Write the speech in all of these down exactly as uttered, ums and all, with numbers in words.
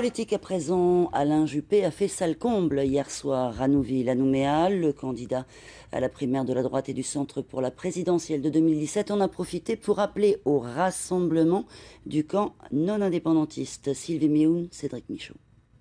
Politique à présent, Alain Juppé a fait sale comble hier soir à Nouville, à Nouméa. Le candidat à la primaire de la droite et du centre pour la présidentielle de deux mille dix-sept en a profité pour appeler au rassemblement du camp non indépendantiste. Sylvie Méhoun, Cédric Michaud.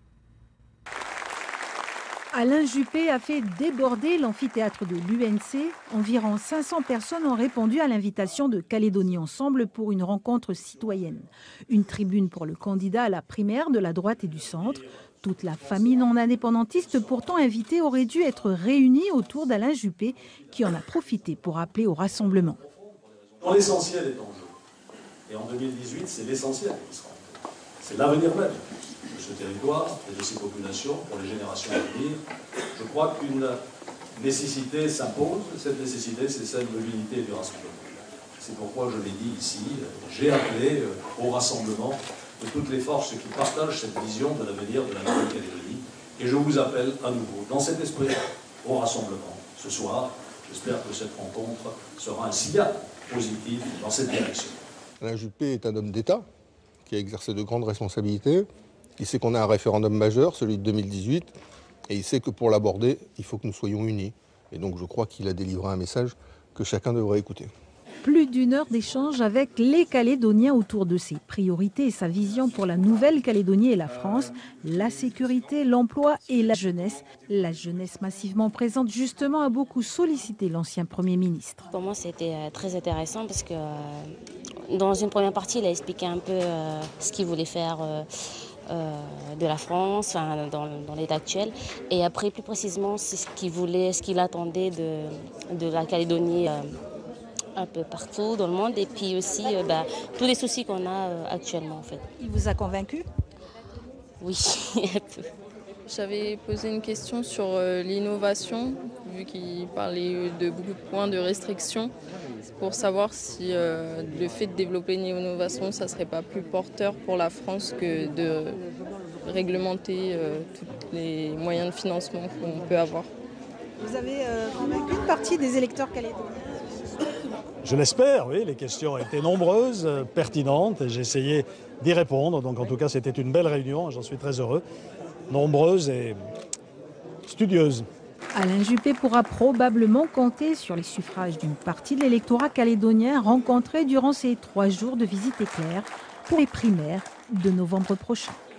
Alain Juppé a fait déborder l'amphithéâtre de l'U N C. Environ cinq cents personnes ont répondu à l'invitation de Calédonie Ensemble pour une rencontre citoyenne. Une tribune pour le candidat à la primaire de la droite et du centre. Toute la famille non indépendantiste pourtant invitée aurait dû être réunie autour d'Alain Juppé qui en a profité pour appeler au rassemblement. Quand l'essentiel est en jeu, et en deux mille dix-huit c'est l'essentiel qui sera en jeu, c'est l'avenir même de ce territoire et de ses populations pour les générations à venir. Je crois qu'une nécessité s'impose. Cette nécessité, c'est celle de l'unité et du rassemblement. C'est pourquoi je l'ai dit ici, j'ai appelé au rassemblement de toutes les forces qui partagent cette vision de l'avenir de la Nouvelle-Calédonie. Et je vous appelle à nouveau, dans cet esprit, au rassemblement ce soir. J'espère que cette rencontre sera un signal positif dans cette direction. Alain Juppé est un homme d'État qui a exercé de grandes responsabilités. Il sait qu'on a un référendum majeur, celui de deux mille dix-huit, et il sait que pour l'aborder, il faut que nous soyons unis. Et donc je crois qu'il a délivré un message que chacun devrait écouter. Plus d'une heure d'échange avec les Calédoniens autour de ses priorités et sa vision pour la Nouvelle-Calédonie et la France, la sécurité, l'emploi et la jeunesse. La jeunesse massivement présente justement a beaucoup sollicité l'ancien Premier ministre. Pour moi, c'était très intéressant parce que dans une première partie, il a expliqué un peu ce qu'il voulait faire de la France, enfin, dans, dans l'état actuel. Et après, plus précisément, c'est ce qu'il voulait, ce qu'il attendait de, de la Calédonie un peu partout dans le monde, et puis aussi euh, bah, tous les soucis qu'on a euh, actuellement en fait. Il vous a convaincu? Oui, un peu. J'avais posé une question sur euh, l'innovation, vu qu'il parlait de beaucoup de points de restriction, pour savoir si euh, le fait de développer une innovation, ça ne serait pas plus porteur pour la France que de réglementer euh, tous les moyens de financement qu'on peut avoir. Vous avez euh, convaincu une partie des électeurs calédoniens? Je l'espère, oui, les questions étaient nombreuses, pertinentes, et j'ai essayé d'y répondre. Donc en tout cas, c'était une belle réunion, j'en suis très heureux. Nombreuses et studieuses. Alain Juppé pourra probablement compter sur les suffrages d'une partie de l'électorat calédonien rencontré durant ces trois jours de visite éclair pour les primaires de novembre prochain.